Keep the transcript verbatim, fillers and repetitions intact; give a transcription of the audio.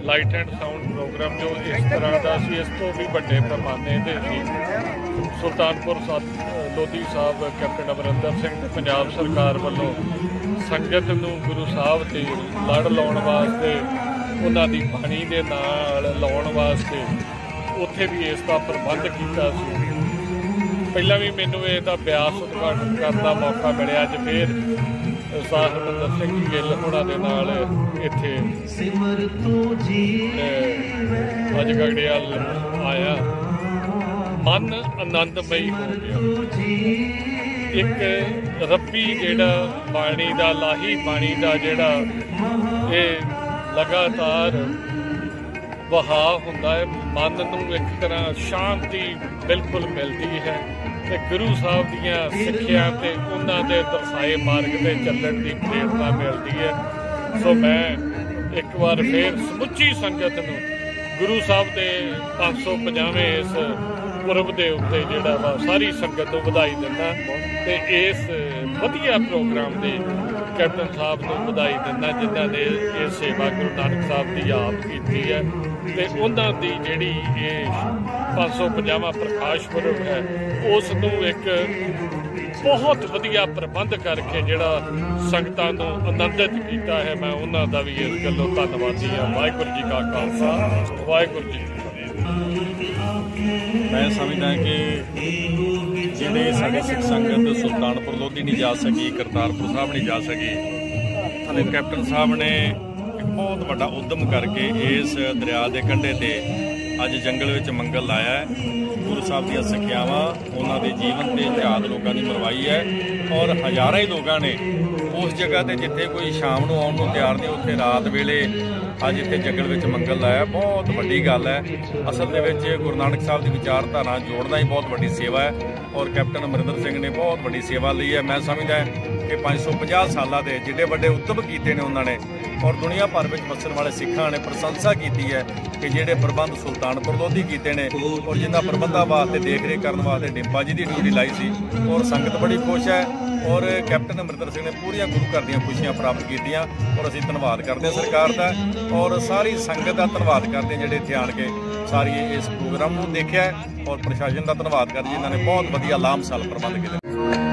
Light and sound programme जो इस तरह का सी, इस तो भी बड़े पैमाने ते सी सुल्तानपुर लोधी साहब कैप्टन अमरिंदर सिंह ते पंजाब सरकार वालों संगत नूं गुरु साहब ते लड़ लाउण वास्ते उन्हां दी बाणी दे नाल लाउण वास्ते उत्थे भी इसका प्रबंध किया। पहला भी मैनू इसका ब्यास उद्घाटन करने का मौका मिले, अज फिर हरमिंदर सिंह जी गिल होना दे नाल इत्थे अज गगड़ियाल आया, मन आनंदमई हो गया। एक रब्बी जिहड़ा पानी दा लाही पानी दा जिहड़ा ये लगातार वहाव हुंदा है, मन नूं एक तरह शांति बिल्कुल मिलती है ते गुरु साहब दीयां सिक्खियां ते उन्हां दे दर्शाए मार्ग ते चलण दी प्रेरणा मिलती है। सो मैं एक बार फिर समुची संगत नूं गुरु साहब दे पाँच सौ पचासवें इस पुरब दे उत्ते जिहड़ा वा सारी संगत नूं वधाई दिंदा ते इस वधिया प्रोग्राम दे कैप्टन साहब नूं वधाई दिंदा जिन्हां ने ये सेवा गुरु नानक साहब दी आप कीती है ते उन्हां दी जिहड़ी ये पाँच सौ पचासवां प्रकाश पुरब है उस नूं एक बहुत वधिया प्रबंध करके जिहड़ा संगतां नूं आनंदित कीता है। मैं उन्हां दा भी इस गल्लों धन्नवादी हाँ। वाहिगुरू जी का खालसा, वाहिगुरू जी की फतेह। मैं समझदा कि जिहड़े साडी सिख संगत सुल्तानपुर लोधी नहीं जा सकी, करतारपुर साहब नहीं जा सकी, तो कैप्टन साहब ने एक बहुत बड़ा उद्यम करके इस दरिया के कंढे ते अज जंगल विच मंगल लाया है। गुरु साहब दी सिक्ख्यावां उन्होंने जीवन के इतिहास लोगों की मरवाई है और हज़ारों ही लोगों ने उस जगह ते जिथे कोई शाम को आउण नूं तैयार नहीं, उत्थे रात वेले अज इत्थे जंगल विच मंगल लाया। बहुत वड्डी गल है। असल दे विच गुरु नानक साहब की विचारधारा जोड़ना ही बहुत वड्डी सेवा है और कैप्टन अमरिंदर सिंह ने बहुत वड्डी सेवा ली है। मैं समझदा कि पाँच सौ पचास साल के जिड्डे वड्डे उद्यम किए ने उन्होंने और दुनिया भर में बसन वाले सिखां ने प्रशंसा की है कि जिहड़े प्रबंध सुल्तानपुर लोधी किए ने और जिन्हां प्रबंधां वास्ते देख रेख करने वास्ते डिंपा जी की ड्यूटी लाई सी और संगत बड़ी खुश है और कैप्टन अमरिंदर सिंह ने पूरियां गुरु घर दीयां खुशियां प्राप्त कीतियां और असीं धन्नवाद करते हैं सरकार का और सारी संगत का धन्नवाद करते हैं जिहड़े इत्थे आण के सारी इस प्रोग्राम को देखिया और प्रशासन का धन्नवाद करते जिन्होंने बहुत वधिया लामसाल प्रबंध किए।